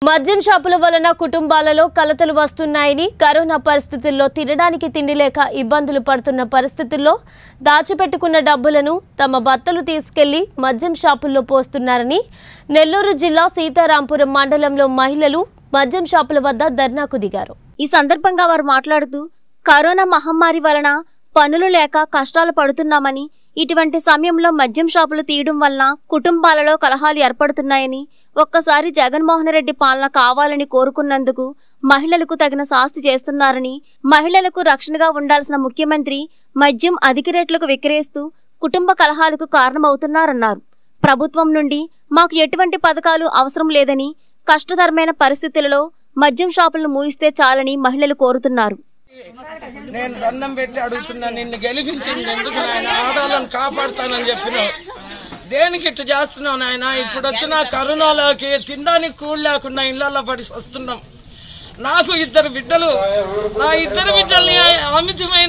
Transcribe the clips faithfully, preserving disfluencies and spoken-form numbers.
మద్యం షాపుల వలన కుటుంబాలలో కలతలు వస్తున్నాయని, కరోనా పరిస్థితుల్లో తినడానికి తిండి లేక ఇబ్బందులు పడుతున్న పరిస్థితుల్లో దాచిపెట్టుకున్న డబ్బులను తమ భర్తలు తీసుకెళ్లి మద్యం షాపుల్లో పోస్తున్నారని నెల్లూరు జిల్లా సీతారాంపురం మండలంలో మహిళలు మద్యం షాపుల వద్ద ధర్నాకు దిగారు. ఈ సందర్భంగా వారు మాట్లాడుతూ కరోనా మహమ్మారి వలన పనులు లేక కష్టాలు పడుతున్నామని, ఇటువంటి సమయంలో మద్యం షాపులు తీయడం వల్ల కుటుంబాలలో కలహాలు ఏర్పడుతున్నాయని, ఒక్కసారి జగన్మోహన్ రెడ్డి పాలన కావాలని కోరుకున్నందుకు మహిళలకు తగిన శాస్తి చేస్తున్నారని, మహిళలకు రక్షణగా ఉండాల్సిన ముఖ్యమంత్రి మద్యం అధిక రేట్లకు విక్రయిస్తూ కుటుంబ కలహాలకు కారణమవుతున్నారన్నారు. ప్రభుత్వం నుండి మాకు ఎటువంటి పథకాలు అవసరం లేదని, కష్టతరమైన పరిస్థితులలో మద్యం షాపులను మూయిస్తే చాలని మహిళలు కోరుతున్నారు. నేను దండం పెట్టి అడుగుతున్నా, నిన్ను గెలిపించింది ఎందుకు నాయన? ఆడాలను కాపాడుతానని చెప్పినావు, దేనికి ఇట్లా చేస్తున్నావు నాయన? ఇప్పుడు వచ్చిన కరోనాలోకి తినడానికి కూడు లేకుండా ఇళ్లలో పడి వస్తున్నాం. నాకు ఇద్దరు బిడ్డలు, నా ఇద్దరు బిడ్డల్ని అమితమైన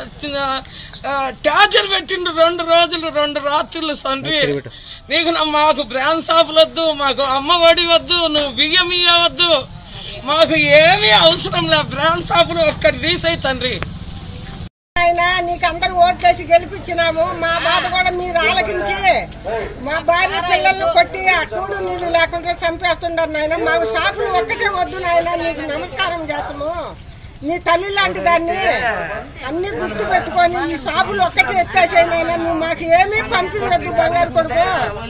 టార్చర్ పెట్టిండు. రెండు రోజులు రెండు రాత్రులు తండ్రి, నీకు మాకు బ్రాండ్ షాపులు వద్దు, మాకు అమ్మఒడి వద్దు, నువ్వు బియ్యం ఇవ్వద్దు, మాకు ఏమీ అవసరం లేదు, బ్రాండ్ షాపులు ఒక్కటి తీసేయి తండ్రి. ఆయన నీకు అందరు ఓట్లేసి గెలిపించినాము, మా బాధ కూడా మీరు ఆలకించి మా భార్య పిల్లలను కొట్టి ఆ కూడు నీళ్లు లేకుండా చంపేస్తున్నారు నాయన. మాకు షాపులు ఒక్కటే వద్దు నాయన, నీకు నమస్కారం చేస్తాము. నీ తల్లి లాంటి దాన్ని అన్ని గుర్తు పెట్టుకొని ఈ షాపులు ఒక్కటే ఎత్తేసేనాయన, నువ్వు మాకు ఏమీ పంపించద్దు బంగారు కొడుకు.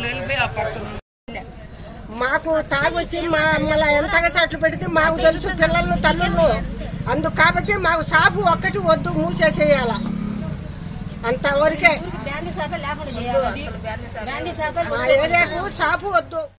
మాకు తాగొచ్చి మా మళ్ళీ ఎంతగా చట్లు పెడితే మాకు తెలుసు పిల్లలను తల్లుళ్ళు, అందుకు కాబట్టి మాకు షాపు ఒక్కటి వద్దు, మూసేసేయాల అంతవరకే. మా ఏరియాకు షాపు వద్దు.